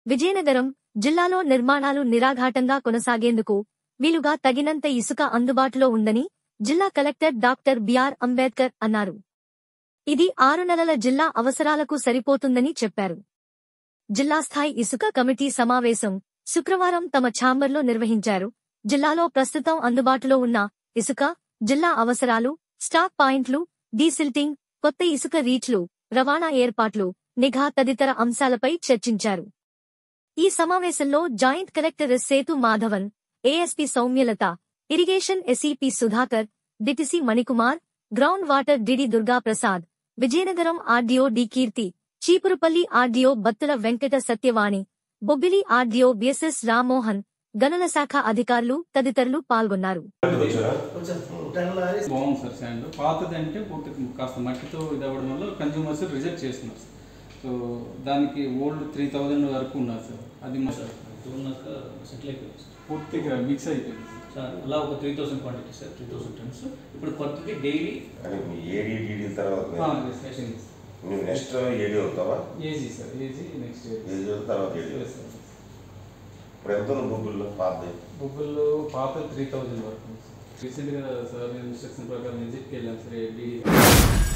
విజయనగరం జిల్లాలో నిర్మాణాలు నిరాఘాటంగా కొనసాగేందుకు వీలుగా తగినంత ఇసుక అందుబాటులో ఉందని జిల్లా కలెక్టర్ డాక్టర్ బిఆర్ అంబేద్కర్ అన్నారు. ఇది 6 నెలల జిల్లా అవసరాలకు సరిపోతుందని చెప్పారు. జిల్లా స్థాయి ఇసుక కమిటీ సమావేశం శుక్రవారం తమ ఛాంబర్లో నిర్వహించారు. జిల్లాలో ప్రస్తుతం అందుబాటులో ఉన్న ఇసుక, జిల్లా అవసరాలు, స్టాక్ పాయింట్లు, డీసిల్టింగ్, కొత్త ఇసుక రీచ్లు, రవాణా ఏర్పాట్లు, నిఘా తదితర అంశాలపై చర్చించారు. ఈ సమావేశంలో joint collector S Sethu Madhavan, ASP Soumyalatha, irrigation SEP Sudhakar, DTC Manikumar, ground water DD Durgaprasad, Vizianagaram RDO D Keerthi, Cheepurupalli RDO Battula Venkata Satyavani, Bobbili RDO BSS Rammohan, గనుల శాఖ అధికారులు తదితరులు పాల్గొన్నారు. బాగుంది సార్ శాండ్. పాతదంటే పూర్తి కాస్త మట్టితో ఇదవ్వడం వల్ల కన్జ్యూమర్స్ రిజెక్ట్ చేస్తున్నారు. సో దానికి ఓల్డ్ 3000 వరకు ఉన్నారు సార్. అది పూర్తిగా మిక్స్ అయిపోయింది సార్. అలా ఒక 3000 క్వాంటిటీ సార్, 3000 టన్స్. ఇప్పుడు కొత్తది డైలీ నెక్స్ట్ ఏడీ అవుతావా? AG sir, AG next AG తర్వాత ఏడీ. ఇప్పుడు ఎంత బొగ్గుల్లో పాతది? బొగ్గుల్లో పాత 3000 వరకు రీసెంట్గా సార్ ఇన్స్ట్రక్షన్ ప్రకారం విజిట్కి వెళ్ళాం సార్.